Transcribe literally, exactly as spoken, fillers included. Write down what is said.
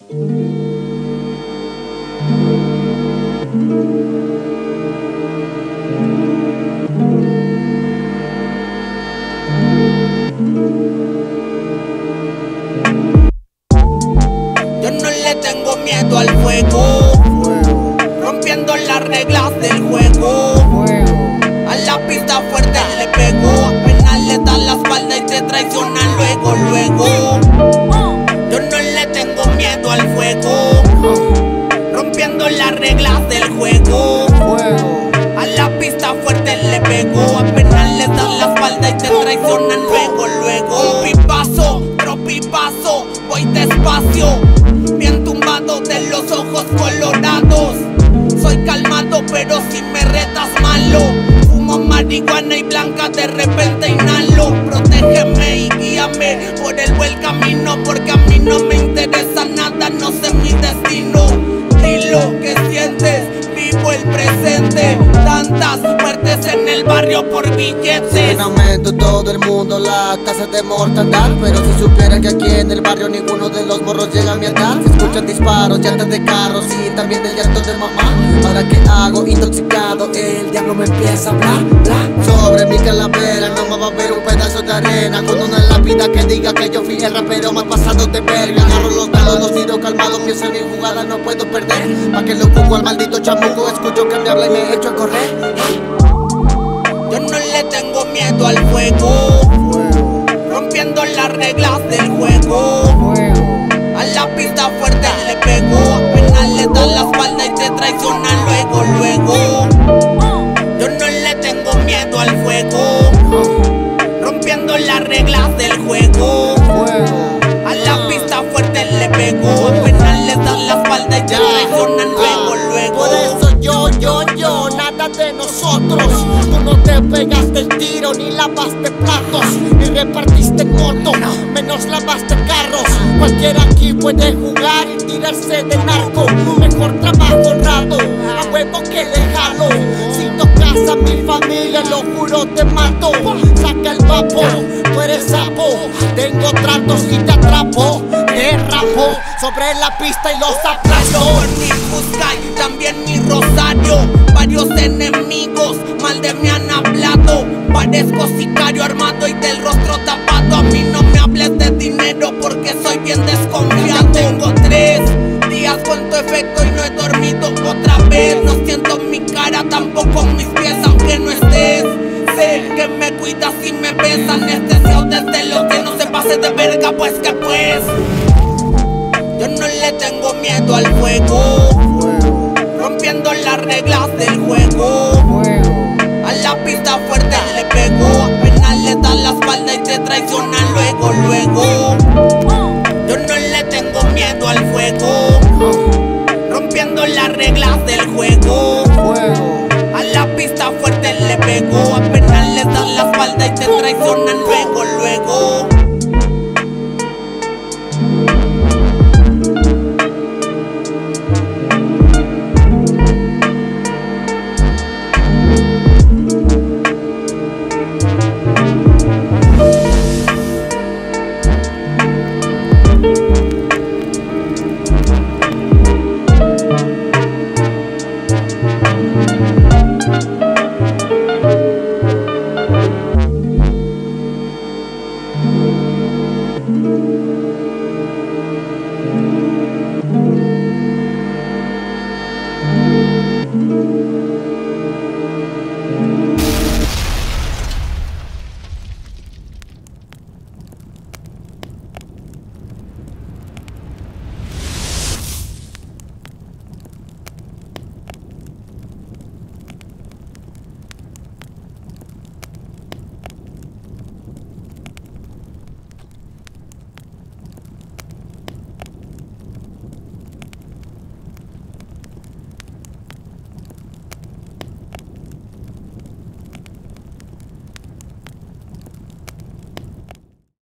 Yo no le tengo miedo al fuego, rompiendo las reglas del juego. A la pista fuerte le pego, apenas le da la espalda y te traiciona luego, luego. Yo no le tengo miedo al fuego, rompiendo las reglas del juego. A la pista fuerte le pego, apenas le da la espalda y te traiciona luego, luego. Pipazo, tropipazo, voy despacio, bien tumbado de los ojos colorados. Soy calmado pero si me retas malo. Fumo marihuana y blanca, de repente inhalo. Protégeme y guíame por el buen camino, porque a mí no me interesa nada, no sé mi destino. Dilo que sientes, vivo el presente. Tantas muertes en el barrio por billetes. En aumento todo el mundo la tasa de mortandad, pero si supiera que aquí en el barrio ninguno de los morros llega a mi edad. Se escuchan disparos, llantas de carros y también el llanto de mamá. Ahora que hago intoxicado, el diablo me empieza a hablar, bla. Sobre mi calavera no me va a ver un pedazo de arena, con una lápida que diga que yo fui el rapero más pasado de verga. Agarro los dados, los tiro calmado, pienso en mi jugada, no puedo perder. Pa' que lo cuco al maldito chamuco, escucho que me habla y me echo a correr. Yo no le tengo miedo al fuego, rompiendo las reglas del juego. A la pista fuerte le pego, apenas le da la espalda y te traiciona luego, luego. Yo no le tengo miedo al fuego, rompiendo las reglas del juego. A la pista fuerte le pego, apenas le da la espalda y te traiciona luego, luego. Por eso yo, yo, yo, nada de nosotros. Tú no te pegaste el tiro, ni lavaste platos, ni repartiste moto, menos lavaste carros. Cualquiera aquí puede jugar y tirarse de narco. Mejor trabajo honrado, a huevo que dejarlo. Si tocas a mi familia, lo juro te mato. Saca el papo, tú eres sapo. Tengo tratos y te atrapo. Te rapo sobre la pista y los aplasto. Por mi busca y también mi rosario. Varios enemigos mal de mí han hablado. Parezco sicario armado y del rostro tapado. A mí no me hables de dinero porque soy bien desconfiado. Tengo tres días con tu efecto y no he dormido otra vez. No siento mi cara, tampoco mis pies, aunque no estés. Sé que me cuidas y me ves anestesiado desde lo que no se pase de verga, pues que pues. Yo no le tengo miedo al fuego, rompiendo las reglas del juego. A la pista fuerte le pego, apenas le da la espalda y te traiciona luego, luego. Yo no le tengo miedo al fuego, rompiendo las reglas del juego. A la pista fuerte le pego, apenas le da la espalda y te traiciona luego, luego.